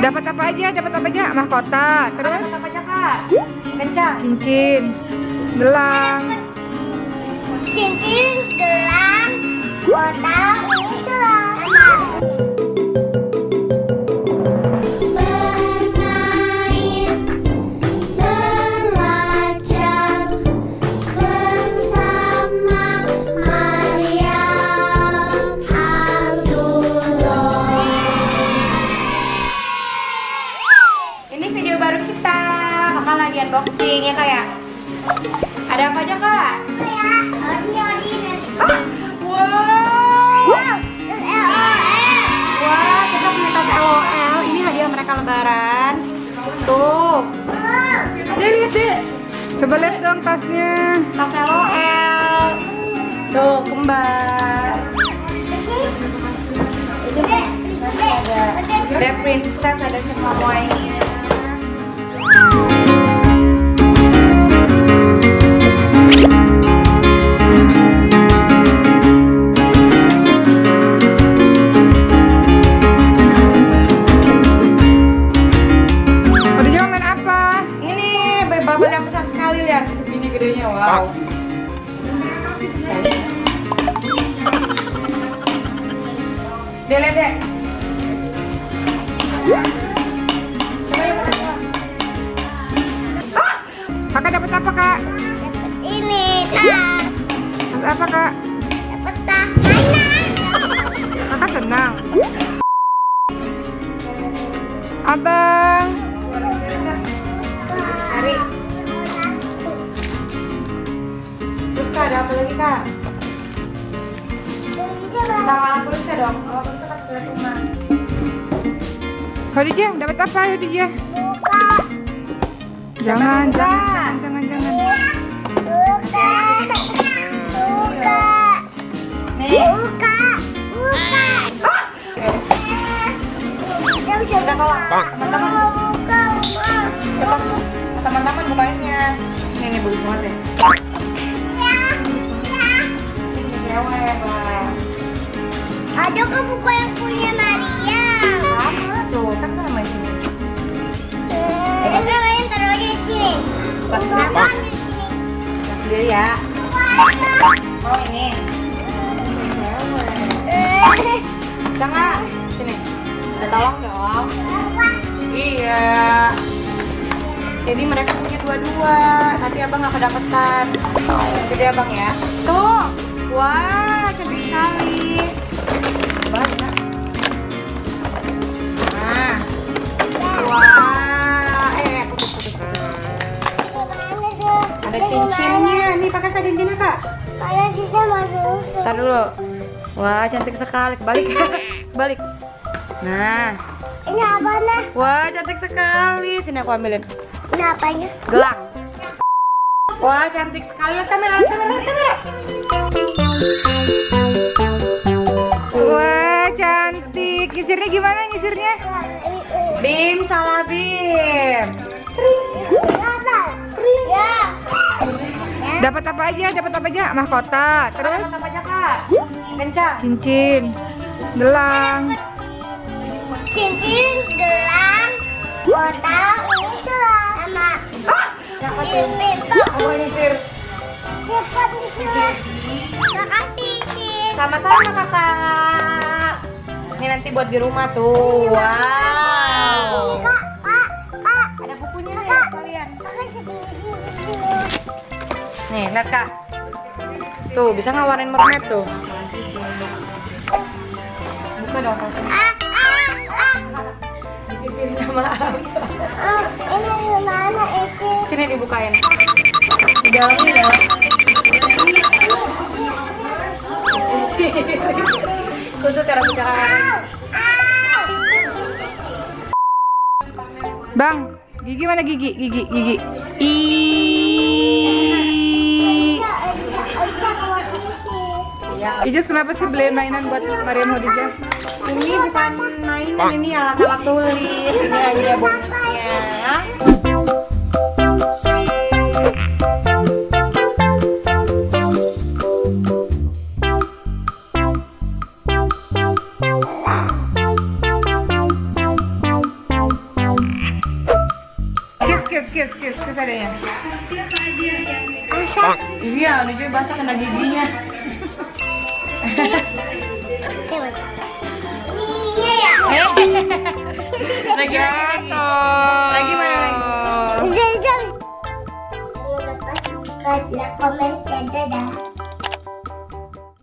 Dapat apa aja? Dapat apa aja? Mahkota. Terus? Dapat apa aja kak? Kencang. Cincin, gelang. Cincin, gelang, kotak, ini sulam. Bermain, belajar bersama Maryam Abdullah. Ini video baru kita. Kakak lagi unboxing ya kak ya. Ada apa aja kak? Wow. Wah, kita punya tas LOL. Ini hadiah mereka lebaran. Tuh. Lihat deh. Coba lihat dong tasnya. Tas LOL. Tuh, kembar. Ada princess, ada cemomoynya. Bubble yang besar sekali, lihat segini gedenya, wow. Deh, lihat deh. Coba yuk. Kakak dapat apa kak? Ini tas. Tas apa kak? Dapat tas mainan. Kakak senang. Abang. Hari. Terus kak, ada apa lagi kak? Tahu alat tulisnya dong. Alat tulisnya kasih lihat rumah. Khadijah, dapat apa Khadijah? Buka. Jangan. Buka. Buka. Nih. Buka. Udah kalau teman-teman. Cepat, teman-teman bukanya. Ini bagus banget ya. Cewek lah. Ada ke buku yang punya Maria. Sama tuh, kan sama di sini. Ada sama yang taruh aja di sini. Bukan Bukan kenapa? di sini. Yang sendiri ya. Oh ini. Cewek. Jangan. Sini. Kita tolong dong. Iya. Jadi mereka punya dua-dua, tapi abang gak kedapetan. Jadi abang ya. Tuh. Wah, cantik sekali. Banyak. Nah. Wah. Ada cincinnya. Nih pakai kak cincinnya kak. Kayak sisa masuk. Ntar dulu. Wah, cantik sekali. Balik. Balik. Nah. Ini apa nah? Wah, cantik sekali. Sini aku ambilin. Ini apanya? Gelang. Wah, cantik sekali. Lihat kamera, lihat kamera, lihat kamera. Wah, cantik. Nyisirnya gimana nyisirnya? Bim, salah Bim. Ya. Dapat apa aja? Dapat apa aja? Mahkota. Terus? Dapat apa aja kak? Kencang. Cincin, gelang. Cincin, gelang, kotak, ini sulam. Sama. Siapa tuh? Pimpin. Aku nyisir. Siapa di sulam? Makasih, Cin. Sama-sama kakak. Ini nanti buat di rumah tuh. Wow. Kak. Ada bukunya nih kalian. Kakak sini. Nih, lihat kak. Tuh, bisa ngawarin mermaid tuh. Buka dong kak. Disisirin maaf. Ini gimana itu? Sini dibukain. Di dalamnya ada. Khusus cara bicara. Bang, gigi mana gigi? Gigi. Ijaz, kenapa sih beliin mainan buat Maryam Khadijah? Ini bukan mainan, ini alat-alat tulis. Ini aja bonusnya. masih adanya. Iya, udah juga basah kena giginya. Ininya ya. Lagi mana lagi? Jangan lupa subscribe, like, comment, share, dadah.